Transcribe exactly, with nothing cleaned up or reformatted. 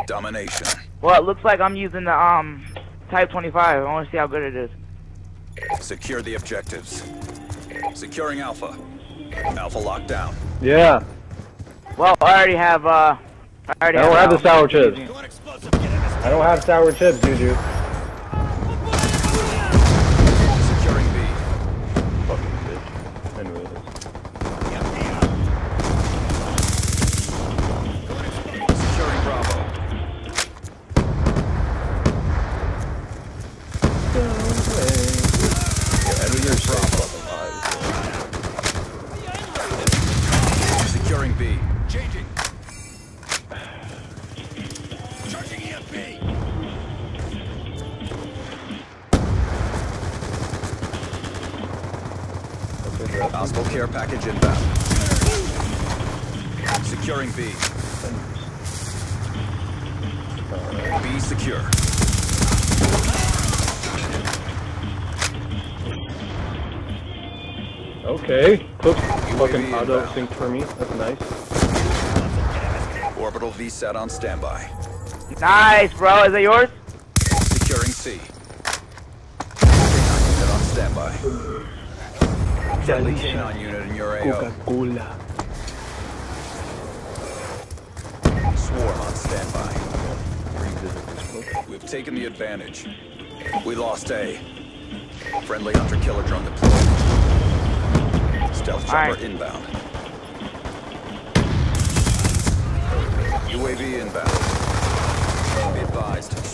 Domination. Well, it looks like I'm using the um Type twenty-five. I want to see how good it is. Secure the objectives. Securing Alpha. Alpha locked down. Yeah. Well, I already have uh. I already I don't have the Alpha. sour chips. I don't have sour chips, Juju. Securing B. Fucking bitch. I knew it. Securing Bravo. Enemy Bravo. Securing B. Changing. Charging E M P. Hostile care package inbound. Securing B. B secure. Okay. Took fucking U A V auto inbound. sync for me. That's nice. Orbital V SAT on standby. Nice, bro. Is that yours? Securing C. K nine unit on standby. Deadly K nine unit in your A O. Coca-Cola. Swarm on standby. We've taken the advantage. We lost A. Friendly hunter-killer drone deployed. Stealth chopper Alright. inbound. U A V inbound. Be advised,